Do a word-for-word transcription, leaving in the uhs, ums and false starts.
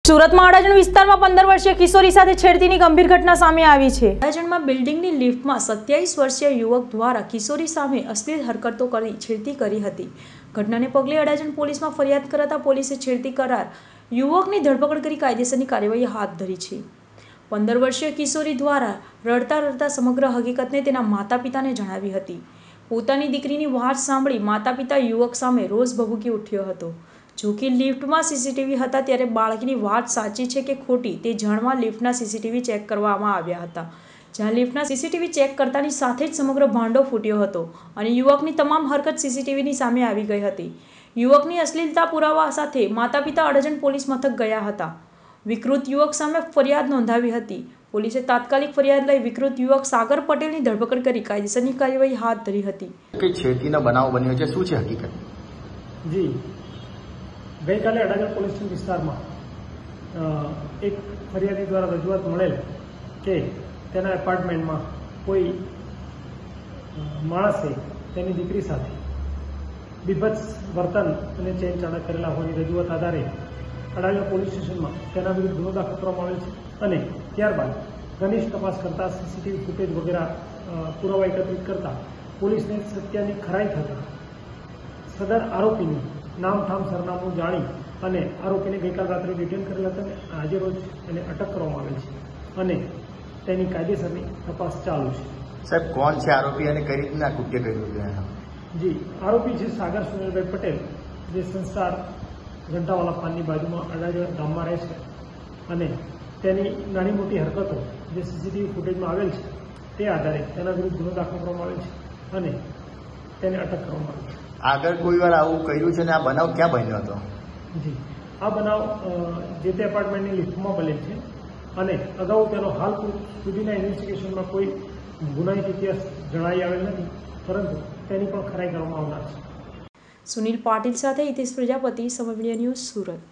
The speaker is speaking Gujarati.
સુરતમાં અડાજણ વિસ્તારમાં પંદર વર્ષીય કિશોરી સાથે છેડતીની ગંભીર ઘટના સામે આવી છે। અડાજણમાં બિલ્ડિંગની લિફ્ટમાં સત્યાવીસ વર્ષીય યુવક દ્વારા કિશોરી સામે અશ્લીલ હરકતો કરી છેડતી કરી હતી। ઘટનાને પગલે અડાજણ પોલીસમાં ફરિયાદ કરાતા પોલીસે છેડતી કરાર યુવકની ધરપકડ કરી કાયદેસરની કાર્યવાહી હાથ ધરી છે। પંદર વર્ષીય કિશોરી દ્વારા રડતા રડતા સમગ્ર હકીકતને તેના માતા પિતાને જણાવી હતી। પોતાની દીકરીની વાત સાંભળી માતા પિતા યુવક સામે રોષ ભભૂકી ઉઠ્યો હતો। જો કે લિફ્ટમાં સીસીટીવી હતા ત્યારે બાળકીની વાત સાચી છે કે ખોટી તે જાણવા લિફ્ટના સીસીટીવી ચેક કરવામાં આવ્યા હતા, જ્યાં લિફ્ટના સીસીટીવી ચેક કરતાની સાથે જ સમગ્ર ભાંડો ફૂટ્યો હતો અને યુવકની તમામ હરકત સીસીટીવીની સામે આવી ગઈ હતી। યુવકની અશ્લીલતા પુરાવા સાથે માતા પિતા અડાજણ પોલીસ મથક ગયા હતા। વિકૃત યુવક સામે ફરિયાદ નોંધાવી હતી। પોલીસે તાત્કાલિક ફરિયાદ લઈ વિકૃત યુવક સાગર પટેલની ધરપકડ કરી કાયદેસરની કાર્યવાહી હાથ ધરી હતી। કે છેડતીનો બનાવ બન્યો છે, શું છે હકીકત? જી गई काले अडाजण पोलीस विस्तार में एक फरियादी द्वारा रजूआत મળેલ કે તેના એપાર્ટમેન્ટ में कोई माणसे તેની દીકરી સાથે વિભત્સ વર્તન અને ચેનચાળા કરેલા હોવાની રજૂઆત આધારે અડાજણ પોલીસ સ્ટેશનમાં તેના વિરુદ્ધ ગુનો દાખલ કરવામાં આવેલ છે અને ત્યારબાદ ઘનિષ્ઠ તપાસ કરતા સીસીટીવી ફૂટેજ વગેરે પુરાવા એકત્રિત કરતા પોલીસને સત્યની ખરાઈ થતા સદર આરોપીની નામ ઠામ સરનામું જાણી અને આરોપીને ગઈકાલ રાત્રે ડિટેન કરેલા હતા અને આજે રોજ એને અટક કરવામાં આવેલ છે અને તેની કાયદેસરની તપાસ ચાલુ છે। સાહેબ, કોણ છે આરોપી અને કઈ રીતના કૃત્ય કર્યું છે? જી, આરોપી છે સાગર સુનિલભાઈ પટેલ, જે સંસાર ઘંટાવાલા પાનની બાજુમાં અડાજણ ગામમાં રહે છે અને તેની નાની મોટી હરકતો જે સીસીટીવી ફૂટેજમાં આવેલ છે તે આધારે તેના વિરુદ્ધ ગુનો દાખલ કરવામાં આવેલ છે અને તેને અટક કરવામાં આવી છે। આગળ કોઈ વાર આવું કર્યું છે ને આ બનાવ ક્યાં બન્યો હતો? જી, આ બનાવ જે તે એપાર્ટમેન્ટની લિફ્ટમાં બનેલ છે અને અગાઉ તેનો હાલ સુધીના ઇન્વેસ્ટિગેશનમાં કોઈ ગુનાહિત ઇતિહાસ જણાઈ આવેલ નથી, પરંતુ તેની પણ ખરાઈ કરવામાં આવનાર છે। સુનિલ પાટીલ સાથે હિતેશ પ્રજાપતિ, સમય મીડિયા ન્યૂઝ, સુરત।